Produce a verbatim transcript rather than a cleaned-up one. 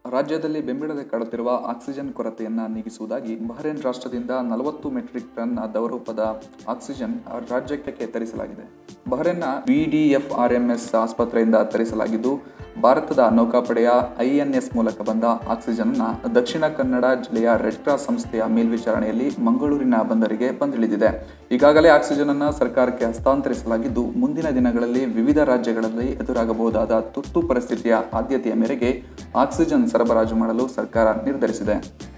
ರಾಜ್ಯದಲ್ಲಿ ಬೆಂಬಿಡದೆ ಕಾಡುತ್ತಿರುವ ಆಕ್ಸಿಜನ್ ಕೊರತೆಯನ್ನು ನೀಗಿಸುವುದಾಗಿ ಬಹರೇನ್ ರಾಷ್ಟ್ರದಿಂದ ನಲವತ್ತು ಮೆಟ್ರಿಕ್ ಟನ್ ದವರೂಪದ ಆಕ್ಸಿಜನ್ ರಾಜ್ಯಕ್ಕೆ ತರಿಸಲಾಗಿದೆ. ಬಹರೇನ್ನ V D F R M S ಆಸ್ಪತ್ರೆಯಿಂದ ತರಿಸಲಾಗಿದ್ದು, ಭಾರತದ ನೌಕಾಪಡೆಯ ಐ ಎನ್ ಎಸ್ ಮೂಲಕ ಬಂದ ಆಕ್ಸಿಜನ್ನ ದಕ್ಷಿಣ ಕನ್ನಡ ಜಿಲ್ಲೆಯ ರೆಡ್ ಕ್ರಾಸ್ ಸಂಸ್ಥೆಯ ಮೇಲ್ವಿಚಾರಣೆಯಲ್ಲಿ ಮಂಗಳೂರಿನ ಬಂದರಿಗೆ ಬಂದಿಳಿದಿದೆ. ಈಗಾಗಲೇ ಆಕ್ಸಿಜನ್ ಅನ್ನು ಸರ್ಕಾರಕ್ಕೆ ಹಸ್ತಾಂತರಿಸಲಾಗಿದ್ದು, ಮುಂದಿನ ದಿನಗಳಲ್ಲಿ ವಿವಿಧ ರಾಜ್ಯಗಳಲ್ಲಿ ಎದುರಾಗಬಹುದಾದ ತುರ್ತು ಪರಿಸ್ಥಿತಿಯ ಆದ್ಯತೆಯ ಮೇರೆಗೆ ಆಕ್ಸಿಜನ್ ಸರಬರಾಜು ಮಾಡಲು ಸರ್ಕಾರ ನಿರ್ಧರಿಸಿದೆ.